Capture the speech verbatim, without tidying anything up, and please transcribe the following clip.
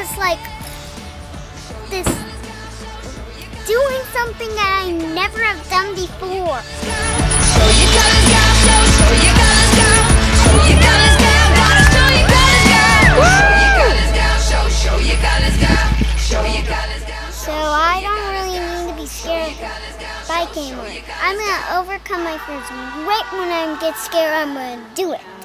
this like this doing something that I never have done before. Show your colors, girl. Show, show your colors, girl. Show your colors, girl. Gotta show your colors, girl. Show your colors, girl. Show, show your colors, girl. Show your colors, girl. So I don't really need to be scared of bike anymore. I'm gonna overcome my fears. Right when I get scared, I'm gonna do it.